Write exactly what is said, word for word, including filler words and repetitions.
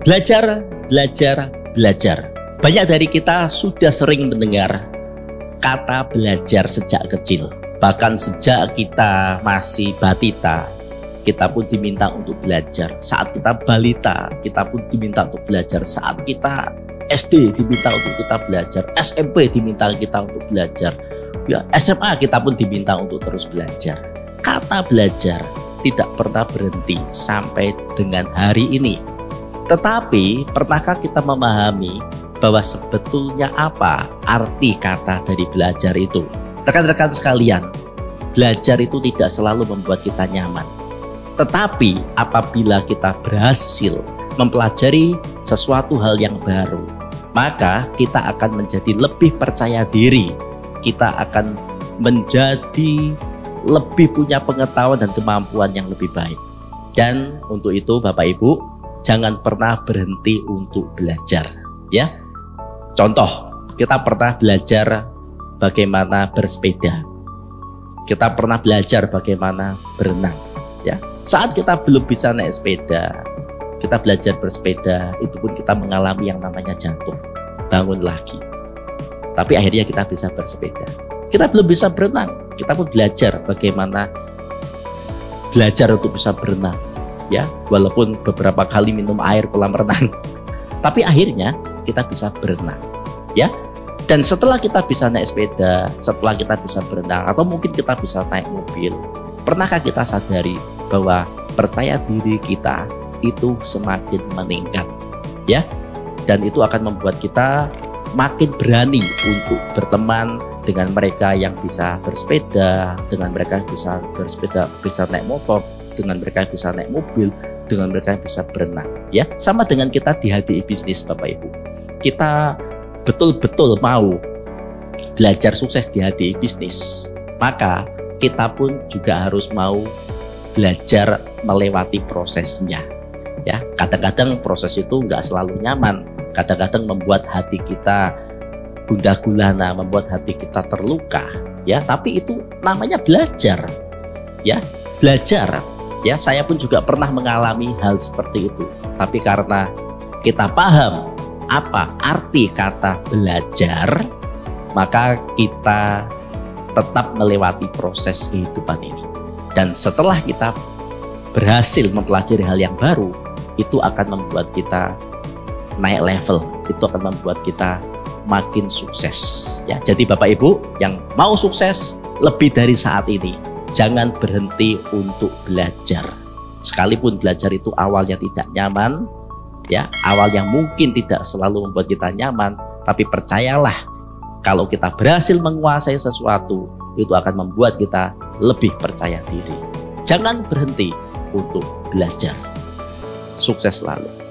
Belajar, belajar, belajar. Banyak dari kita sudah sering mendengar kata belajar sejak kecil. Bahkan sejak kita masih batita, kita pun diminta untuk belajar. Saat kita balita, kita pun diminta untuk belajar. Saat kita S D diminta untuk kita belajar. S M P diminta kita untuk belajar. Ya, S M A kita pun diminta untuk terus belajar. Kata belajar tidak pernah berhenti sampai dengan hari ini. Tetapi, pernahkah kita memahami bahwa sebetulnya apa arti kata dari belajar itu? Rekan-rekan sekalian, belajar itu tidak selalu membuat kita nyaman. Tetapi, apabila kita berhasil mempelajari sesuatu hal yang baru, maka kita akan menjadi lebih percaya diri. Kita akan menjadi lebih punya pengetahuan dan kemampuan yang lebih baik. Dan untuk itu, Bapak Ibu, jangan pernah berhenti untuk belajar, ya. Contoh, kita pernah belajar bagaimana bersepeda. Kita pernah belajar bagaimana berenang, ya. Saat kita belum bisa naik sepeda, kita belajar bersepeda, itu pun kita mengalami yang namanya jatuh, bangun lagi. Tapi akhirnya kita bisa bersepeda. Kita belum bisa berenang, kita pun belajar bagaimana belajar untuk bisa berenang. Ya, walaupun beberapa kali minum air kolam renang, tapi akhirnya kita bisa berenang, ya. Dan setelah kita bisa naik sepeda, setelah kita bisa berenang, atau mungkin kita bisa naik mobil, pernahkah kita sadari bahwa percaya diri kita itu semakin meningkat, ya? Dan itu akan membuat kita makin berani untuk berteman dengan mereka yang bisa bersepeda, dengan mereka yang bisa bersepeda, bisa naik motor, dengan mereka yang bisa naik mobil, dengan mereka yang bisa berenang, ya. Sama dengan kita di H D I Bisnis, Bapak Ibu. Kita betul-betul mau belajar sukses di H D I Bisnis, maka kita pun juga harus mau belajar melewati prosesnya, ya. Kadang-kadang proses itu nggak selalu nyaman, kadang-kadang membuat hati kita gundah gulana, membuat hati kita terluka, ya. Tapi itu namanya belajar, ya. Belajar. Ya, saya pun juga pernah mengalami hal seperti itu. Tapi karena kita paham apa arti kata belajar, maka kita tetap melewati proses kehidupan ini. Dan setelah kita berhasil mempelajari hal yang baru, itu akan membuat kita naik level. Itu akan membuat kita makin sukses. Ya, jadi Bapak Ibu yang mau sukses lebih dari saat ini, jangan berhenti untuk belajar. Sekalipun belajar itu awalnya tidak nyaman, ya, awal yang mungkin tidak selalu membuat kita nyaman, tapi percayalah, kalau kita berhasil menguasai sesuatu, itu akan membuat kita lebih percaya diri. Jangan berhenti untuk belajar. Sukses selalu.